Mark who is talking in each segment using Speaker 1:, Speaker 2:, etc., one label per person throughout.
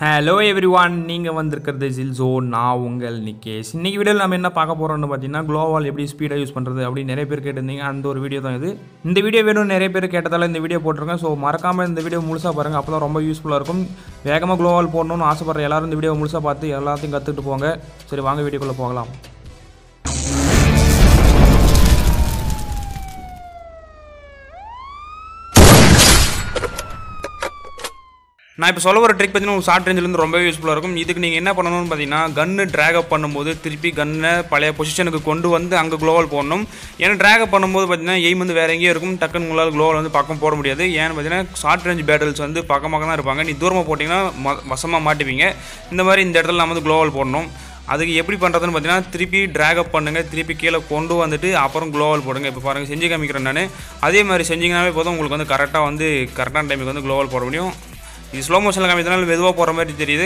Speaker 1: Hello everyone, நீங்கள் வந்திருக்கிறது ஜில் ஜோன். நான் உங்கள் நிக்கேஷ். இன்றைக்கி வீடியோவில் நம்ம என்ன பார்க்க போகிறோம்னு பார்த்தீங்கன்னா, குளோவால் எப்படி ஸ்பீடாக யூஸ் பண்ணுறது அப்படின்னு நிறைய பேர் கேட்டிருந்தீங்க. அந்த ஒரு வீடியோ தான் இது. இந்த வீடியோ வேணும் நிறைய பேர் கேட்டதால் இந்த வீடியோ போட்டிருக்கேன். ஸோ மறக்காமல் இந்த வீடியோ முழுசாக பாருங்கள், அப்போ தான் ரொம்ப யூஸ்ஃபுல்லாக இருக்கும். வேகமாக குளோவால் போடணும்னு ஆசைப்படுற எல்லாரும் இந்த வீடியோ முழுசாக பார்த்து எல்லாத்தையும் கற்றுக்கிட்டு போங்க. சரி, வாங்க வீடியோக்குள்ளே போகலாம். நான் இப்போ சொல்ல ஒரு ட்ரிக் பார்த்தீங்கன்னா ஷார்ட் ரேஞ்சிலேருந்து ரொம்ப யூஸ்ஃபுல்லாக இருக்கும். இதுக்கு நீங்கள் என்ன பண்ணணும்னு பார்த்தீங்கன்னா, கன்று ட்ராக் அப் பண்ணும்போது திருப்பி கன்னை பழைய பொசிஷனுக்கு கொண்டு வந்து அங்கே குளோவால் போடணும். ஏன்னா ட்ராக் அப் பண்ணும்போது பார்த்தீங்கன்னா எய்ம் வந்து வேறு எங்கேயும் இருக்கும், டக்குன்னு உங்களால் குளோவால் வந்து பக்கம் போட முடியாது. ஏன்னு பார்த்தீங்கன்னா ஷார்ட் ரேஞ்ச் பேட்டில்ஸ் வந்து பக்கமாக தான் இருப்பாங்க. நீ தூரமாக போட்டிங்கன்னா வசமாக மாட்டுவீங்க. இந்த மாதிரி இந்த இடத்துல நம்ம வந்து குளோவால் போடணும். அதுக்கு எப்படி பண்ணுறதுன்னு பார்த்தீங்கன்னா, திருப்பி ட்ராக் அப் பண்ணுங்கள், திருப்பி கீழே கொண்டு வந்துட்டு அப்புறம் குளோவால் போடுங்க. இப்போ பாருங்கள், செஞ்சு காமிக்கிறேன் நான். அதே மாதிரி செஞ்சிங்கனாவே போதும், உங்களுக்கு வந்து கரெக்டான டைமுக்கு வந்து குளோவால் போட முடியும். இது ஸ்லோ மோஷனில் காமிக்கிறதுனால மெதுவாக போகிற மாதிரி தெரியுது.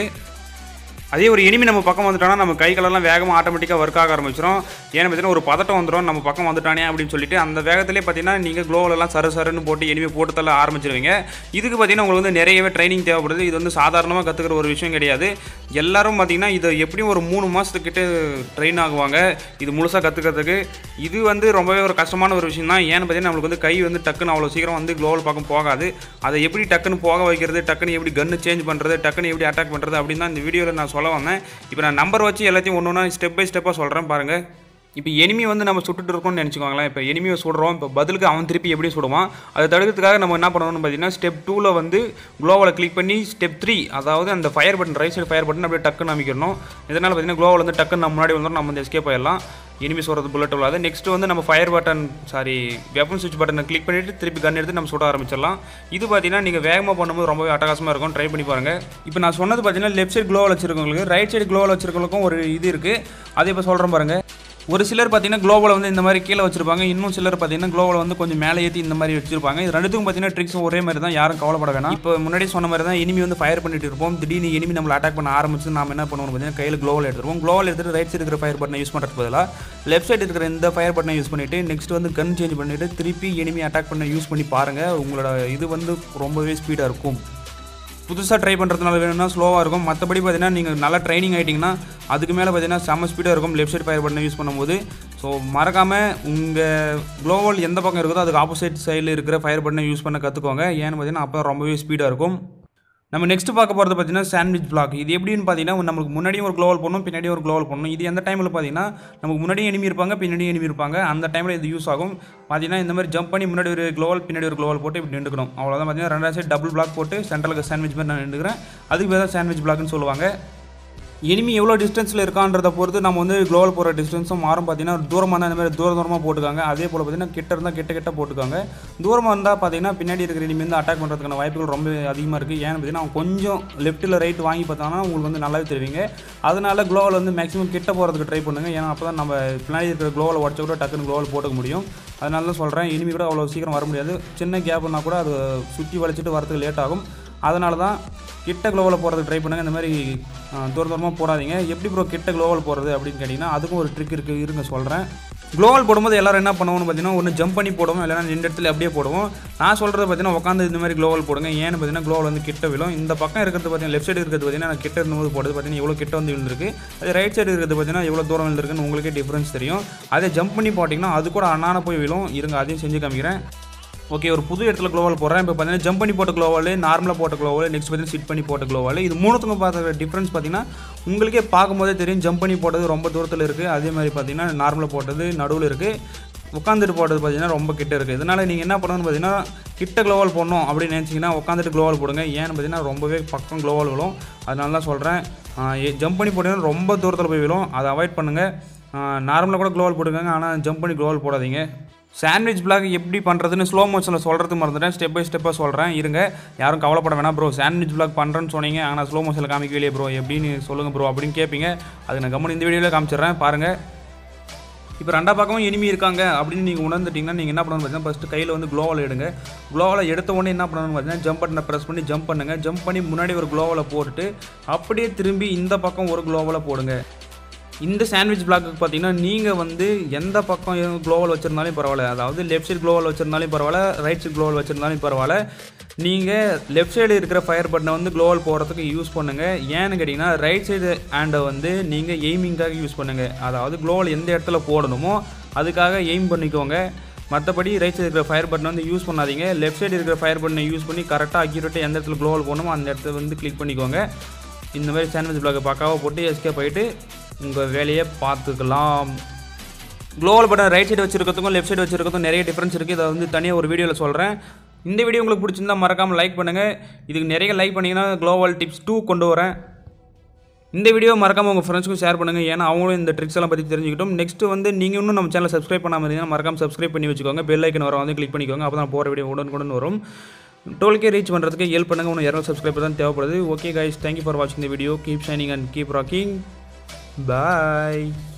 Speaker 1: அதே ஒரு எனிமி நம்ம பக்கம் வந்துட்டோன்னா நம்ம கை காலெல்லாம் வேகமாக ஆட்டோமேட்டிக்காக ஒர்க் ஆக ஆரம்பிச்சிடும். ஏன்னு பார்த்தீங்கன்னா ஒரு பதட்டம் வந்துடும், நம்ம பக்கம் வந்துட்டானே அப்படின்னு சொல்லிட்டு அந்த வேகத்திலே பார்த்தீங்கன்னா நீங்கள் குளோவலெல்லாம் சருன்னு போட்டு எனிமி போட்டு தள்ள ஆரம்பிச்சிருவீங்க. இதுக்கு பார்த்தீங்கன்னா உங்களுக்கு வந்து நிறையவே ட்ரைனிங் தேவைப்படுது. இது வந்து சாதாரணமாக கற்றுக்கிற ஒரு விஷயம் கிடையாது. எல்லாரும் பார்த்தீங்கன்னா இதை எப்படியும் ஒரு 3 மாதத்துக்கிட்ட ட்ரெயின் ஆகுவாங்க இது முழுசாக கற்றுக்கிறதுக்கு. இது வந்து ரொம்பவே ஒரு கஷ்டமான ஒரு விஷயம் தான். ஏன்னு பார்த்தீங்கன்னா நம்மளுக்கு வந்து கை வந்து டக்குன்னு அவ்வளோ சீக்கிரம் வந்து குளோவல் பக்கம் போகாது. அதை எப்படி டக்குன்னு போக வைக்கிறது, டக்குன்னு எப்படி கன்று சேஞ்ச் பண்ணுறது, டக்குன்னு எப்படி அட்டாக் பண்ணுறது அப்படின்னு தான் இந்த வீடியோவில் நான் சொல்ல வந்தேன். இப்போ நான் நம்பர் வச்சு எல்லாத்தையும் ஒன்று ஒன்றா ஸ்டெப் பை ஸ்டெப்பாக சொல்கிறேன் பாருங்கள். இப்போ எனிமி வந்து நம்ம சுட்டுட்டு இருக்கோம்னு நினச்சிக்கோங்களேன். இப்போ எனிமியை சுடுறோம், இப்போ பதிலுக்கு அவன் திருப்பி எப்படி சுடுவான், அதை தடுக்கிறதுக்காக நம்ம என்ன பண்ணணும்னு பார்த்தீங்கன்னா, ஸ்டெப் 2ல் வந்து குளோவால் கிளிக் பண்ணி ஸ்டெப் 3 அதாவது அந்த fire button, right side fire button அப்படியே டக்குன்னு அமைக்கணும். இதனால் பார்த்தீங்கன்னா குளோவால் வந்து டக்குன்னு நம்ம முன்னாடி வந்துடும், நம்ம வந்து எஸ்கேப் ஆயிடலாம். எனிமி சொல்கிறது புல்லட் விழாது. நெக்ஸ்ட் வந்து நம்ம ஃபயர் பட்டன் வெப்பன் ஸ்விட்ச் பட்டனை கிளிக் பண்ணிவிட்டு திருப்பி கன் எடுத்து நம்ம சுட ஆரம்பிச்சிடலாம். இது பார்த்தீங்கன்னா நீங்கள் வேகமாக பண்ணும்போது ரொம்பவே அட்டகாசமாக இருக்கும். ட்ரை பண்ணி பாருங்கள். இப்போ நான் சொன்னது பார்த்தீங்கன்னா லெஃப்ட் சைடு குளோவால் வச்சிருக்கவங்களுக்கு, ரைட் சைடு குளோவால் வச்சிருக்கவங்களுக்கும் ஒரு இது இருக்குது. அதே இப்போ சொல்கிறேன் பாருங்கள். ஒரு சிலர் பார்த்தீங்கன்னா குளோவால் வந்து இந்த மாதிரி கீழே வச்சிருப்பாங்க, இன்னும் சிலர் பார்த்தீங்கன்னா குளோவால் வந்து கொஞ்சம் மேலே ஏற்றி இந்த மாதிரி வச்சிருப்பாங்க. இது ரெண்டுத்துக்கும் பார்த்தீங்கன்னா ட்ரிக்ஸ் ஒரே மாதிரி தான், யாரும் கவலைப்பட வேணாம். இப்போ முன்னாடி சொன்ன மாதிரி தான் எனிமி வந்து ஃபயர் பண்ணிட்டு இருப்போம். திடீர்னு எனிமி நம்மளை அட்டாக் பண்ண ஆரம்பிச்சு நாம் என்ன பண்ணுவோம் பார்த்தீங்கன்னா, கையில் குளோவால் எடுத்துருவோம். குளோவால் எடுத்துட்டு ரைட் சைடு இருக்கிற ஃபயர் பட்டனை யூஸ் பண்ணுறது பதிலாக லெஃப்ட் சைடு இருக்கிற இந்த ஃபயர் பட்டனை யூஸ் பண்ணிவிட்டு நெக்ஸ்ட் வந்து கன் சேஞ்ச் பண்ணிவிட்டு திருப்பி எனிமி அட்டாக் பண்ண யூஸ் பண்ணி பாருங்கள். உங்களோட இது வந்து ரொம்பவே ஸ்பீடாக இருக்கும். புதுசாக ட்ரை பண்ணுறதுனால வேணும்னா ஸ்லோவாக இருக்கும். மற்றபடி பார்த்தீங்கன்னா நீங்கள் நல்லா ட்ரைனிங் ஆகிட்டிங்கன்னா அதுக்கு மேலே பார்த்தீங்கன்னா செம்ம ஸ்பீடாக இருக்கும் லெஃப்ட் சைடு ஃபயர் பட்டனை யூஸ் பண்ணும்போது. ஸோ மறக்காமல் உங்கள் குளோவால் எந்த பக்கம் இருக்குதோ அதுக்கு ஆப்போசிட் சைடில் இருக்கிற ஃபயர் பட்டனை யூஸ் பண்ண கற்றுக்கோங்க. ஏன்னு பார்த்தீங்கன்னா அப்போ ரொம்பவே ஸ்பீடாக இருக்கும். நம்ம நெக்ஸ்ட் பார்க்க போகிறது பார்த்தீங்கன்னா சாண்ட்விச் பிளாக். இது எப்படின்னு பார்த்தீங்கன்னா நம்மளுக்கு முன்னாடியும் ஒரு குளோவால் போடணும், பின்னாடியும் ஒரு குளோவால் போடணும். இது எந்த டைமில் பார்த்தீங்கன்னா நமக்கு முன்னாடியும் எனிமி இருப்பாங்க, பின்னாடியும் எனிமி இருப்பாங்க. அந்த டைமில் இது யூஸ் ஆகும். பார்த்தீங்கன்னா இந்த மாதிரி ஜம்ப் பண்ணி முன்னாடி ஒரு குளோவால் பின்னாடி ஒரு குளோவால் போட்டு இப்படி நின்றுக்கணும். அவ்வளோதான். பார்த்தீங்கன்னா 2 சைடு டபுள் பிளாக் போட்டு சென்ட்ரலுக்கு சாண்ட்விச் மாதிரி நான் நின்றுக்கிறேன். அதுக்கு பேர் தான் சாண்ட்விச் பிளாக்னு சொல்லுவாங்க. எனிமி எவ்வளோ டிஸ்டன்ஸில் இருக்கான்றதை பொறுத்து நம்ம வந்து குளோவால் போகிற டிஸ்டன்ஸும் மாறும். பார்த்தீங்கன்னா தூரமாக இருந்தால் இந்த மாதிரி தூரமாக போட்டுக்காங்க. அதே போல் பார்த்தீங்கன்னா கிட்ட இருந்தால் கிட்ட போட்டுக்காங்க. தூரமாக இருந்தால் பார்த்தீங்கன்னா பின்னாடி இருக்கிற எனிமி வந்து அட்டாக் பண்ணுறதுக்கான வாய்ப்புகள் ரொம்ப அதிகமாக இருக்குது. ஏன்னு பார்த்தீங்கன்னா அவங்க கொஞ்சம் லெஃப்ட்டில் ரைட் வாங்கி பார்த்தாங்கன்னா உங்களுக்கு வந்து நல்லாவே தெரிவிங்க. அதனால் குளோவால் வந்து மேக்ஸிமம் கிட்ட போகிறதுக்கு ட்ரை பண்ணுங்கள். ஏன்னா அப்போ தான் நம்ம பின்னாடி இருக்கிற குளோவால் உடச்ச கூட டக்குன்னு குளோவால் போட்டுக்க முடியும். அதனால தான் சொல்கிறேன், எனிமி கூட அவ்வளோ சீக்கிரம் வர முடியாது. சின்ன கேப்னா கூட அது சுற்றி வளைச்சிட்டு வரதுக்கு லேட் ஆகும். அதனால தான் கிட்ட குளோவால் போகிறதுக்கு ட்ரை பண்ணுங்கள். இந்த மாதிரி தூரமாக போடாதீங்க. எப்படி ப்ரோ கிட்ட குளோவால் போகிறது அப்படின்னு கேட்டிங்கன்னா அதுக்கும் ஒரு ட்ரிக் இருக்குது, இருங்க சொல்கிறேன். குளோவால் போடும்போது எல்லோரும் என்ன பண்ணுவோம்னு பார்த்தீங்கன்னா ஒன்று ஜம்ப் பண்ணி போடுவோம், இல்லைனா இந்த இடத்துல அப்படியே போடுவோம். நான் சொல்கிறது பார்த்தீங்கன்னா உட்காந்து இந்த மாதிரி குளோவால் போடுங்க. ஏன்னு பார்த்தீங்கன்னா குளோவால் வந்து கிட்ட விழும். இந்த பக்கம் இருக்கிறது பார்த்தீங்கன்னா லெஃப்ட் சைடு இருக்கிறது பார்த்தீங்கன்னா நான் கிட்ட இருந்தபோது போடுறது பார்த்தீங்கன்னா எவ்வளோ கிட்ட வந்து விழுந்திருக்கு. அது ரைட் சைடு இருக்கிறது பார்த்தீங்கன்னா எவ்வளோ தூரம் விழுந்திருக்குன்னு உங்களுக்கே டிஃப்ரென்ஸ் தெரியும். அதே ஜம்ப் பண்ணி போட்டிங்கன்னா அது கூட அண்ணான போய் விழும். இருங்க அதையும் செஞ்சு காமிக்கிறேன். ஓகே, ஒரு புது இடத்துல குளோவால் போடுறேன். இப்போ பார்த்தீங்கன்னா ஜம்ப் பண்ணி போட்ட குளோவால், நார்மலாக போட்ட குளோவால், நெக்ஸ்ட் பார்த்தீங்கன்னா சிட் பண்ணி போட்ட குளோவால். இது மூணுத்துக்கும் பார்த்த டிஃப்ரென்ஸ் பார்த்தீங்கன்னா உங்களுக்கே பார்க்கும்போதே தெரியும். ஜம்ப் பண்ணி போட்டது ரொம்ப தூரத்தில் இருக்குது, அதே மாதிரி பார்த்தீங்கன்னா நார்மலாக போட்டது நடுவில் இருக்குது, உட்காந்துட்டு போட்டது பார்த்தீங்கன்னா ரொம்ப கிட்ட இருக்குது. இதனால் நீங்கள் என்ன பண்ணணும்னு பார்த்தீங்கன்னா கிட்ட குளோவால் போடணும் அப்படின்னு நினச்சிங்கன்னா உட்காந்துட்டு குளோவால் போடுங்க. ஏன்னு பார்த்தீங்கன்னா ரொம்பவே பக்கம் குளோவால் விழும். அதனால தான் சொல்கிறேன், ஜம்ப் பண்ணி போட்டிங்கன்னா ரொம்ப தூரத்தில் போய் விழும். அதை அவாய்ட் பண்ணுங்கள். நார்மலாக கூட குளோவால் போட்டுக்கோங்க, ஆனால் ஜம்ப் பண்ணி குளோவால் போடாதீங்க. சாண்ட்விச் பிளாக் எப்படி பண்ணுறதுன்னு ஸ்லோ மோஷனில் சொல்கிறது மறந்துட்டேன். ஸ்டெப் பை ஸ்டெப்பாக சொல்கிறேன், இருங்க. யாரும் கவலைப்பட வேணாம். ப்ரோ சாண்ட்விச் பிளாக் பண்ணுறேன்னு சொன்னீங்க, ஆனால் ஸ்லோ மோஷனில் காமிக்கலையே ப்ரோ, எப்படின்னு சொல்லுங்கள் ப்ரோ அப்படின்னு கேட்பீங்க. அது நான் கம்மன் இந்த வீடியோவில் காமிச்சிடுறேன் பாருங்கள். இப்போ 2 பக்கமும் எனிமி இருக்காங்க அப்படின்னு நீங்கள் உணர்ந்துட்டிங்கன்னா நீங்கள் என்ன பண்ணணும்னு பார்த்தீங்கன்னா ஃபஸ்ட்டு கையில் வந்து குளோவால் எடுங்க. குளோவால் எடுத்த உடனே என்ன பண்ணணும்னு பார்த்தீங்கன்னா ஜம்ப் பட்டனை ப்ரெஸ் பண்ணி ஜம்ப் பண்ணுங்கள். ஜம்ப் பண்ணி முன்னாடி ஒரு குளோவால் போட்டுட்டு அப்படியே திரும்பி இந்த பக்கம் ஒரு குளோவால் போடுங்க. இந்த சாண்ட்விச் பிளாக்குக்கு பார்த்தீங்கன்னா நீங்கள் வந்து எந்த பக்கம் க்ளோவல் வச்சுருந்தாலும் பரவாயில்ல, அதாவது லெஃப்ட் சைடு க்ளோவல் வச்சுருந்தாலும் பரவாயில்ல, ரைட் சைடு க்ளோவல் வச்சுருந்தாலும் பரவாயில்ல, நீங்கள் லெஃப்ட் சைடு இருக்கிற ஃபயர் பட்டனை வந்து க்ளோவல் போடுறதுக்கு யூஸ் பண்ணுங்கள். ஏன்னு கேட்டிங்கன்னா ரைட் சைடு ஹேண்டை வந்து நீங்கள் எய்மிங்காக யூஸ் பண்ணுங்கள். அதாவது க்ளோவல் எந்த இடத்துல போடணுமோ அதுக்காக எய்ம் பண்ணிக்கோங்க. மற்றபடி ரைட் சைடு இருக்கிற ஃபயர் பட்டனை வந்து யூஸ் பண்ணாதீங்க. லெஃப்ட் சைடு இருக்கிற ஃபயர் பட்டனை யூஸ் பண்ணி கரெக்டாக அக்யூரேட்டாக எந்த இடத்துல க்ளோவல் போடணுமோ அந்த இடத்துல வந்து கிளிக் பண்ணிக்கோங்க. இந்த மாதிரி சாண்ட்விச் பிளாக்கை பக்காவாக போட்டு எஸ்கேப் ஆகிட்டு உங்கள் வேலையை பார்த்துக்கலாம். க்ளோவல் பட்டன் ரைட் சைடு வச்சுருக்கிறதுக்கும் லெஃப்ட் சைடு வச்சுருக்கிறதுக்கும் நிறைய டிஃப்ரென்ஸ் இருக்குது. இதை வந்து தனியாக ஒரு வீடியோவில் சொல்கிறேன். இந்த வீடியோ உங்களுக்கு பிடிச்சிருந்தால் மறக்காமல் லைக் பண்ணுங்கள். இதுக்கு நிறைய லைக் பண்ணிங்கன்னா க்ளோவல் டிப்ஸ் 2 கொண்டு வரேன். இந்த வீடியோ மறக்காமல் உங்கள் ஃப்ரெண்ட்ஸ்க்கும் ஷேர் பண்ணுங்கள், ஏன்னா அவங்களும் இந்த ட்ரிக்ஸ் எல்லாம் பற்றி தெரிஞ்சுக்கிட்டோம். நெக்ஸ்ட்டு வந்து நீங்கள் இன்னும் நம்ம சேனலை சப்ஸ்கிரைப் பண்ணாமல் இருந்தீங்கன்னா மறக்காமல் சப்ஸ்கிரைப் பண்ணி வச்சுக்கோங்க. பெல் ஐக்கன் வர வந்து கிளிக் பண்ணிக்கோங்க. அப்போ தான் போகிற வீடியோ உடனுக்குடன் வரும். 12K ரீச் பண்ணுறதுக்கு ஹெல்ப் பண்ணுங்கள். இன்னும் 200 சப்ஸ்கிரைபர் தான் தேவைப்படுது. ஓகே கைஸ், தேங்க்யூ ஃபார் வாட்சிங் the video. Keep shining and keep rocking. Bye.